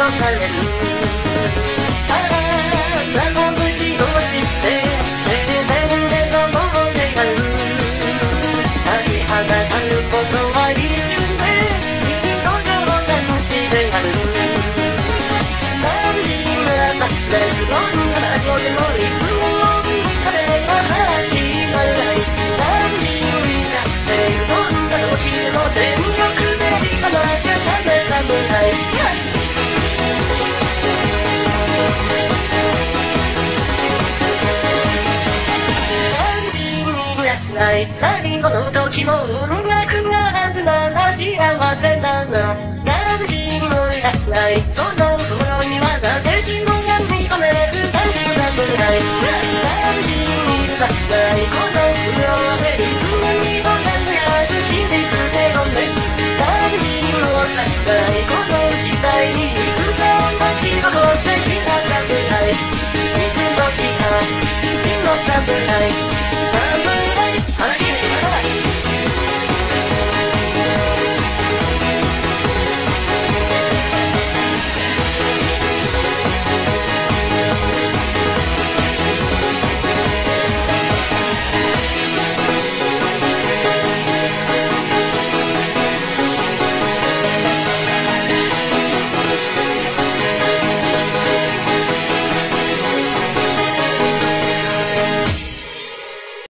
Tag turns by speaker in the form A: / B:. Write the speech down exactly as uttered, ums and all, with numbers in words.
A: とされる。さあ長虫をして平然でのもの願う。立ちはだかることは一瞬で君のような虫である。何時になったレスロンがラジオでのリズムを風が始まらない。何時になっているのんだ時の全力でいかなきゃダメだもない。最後の時も音楽があるなら幸せだな。何時もやらないそんな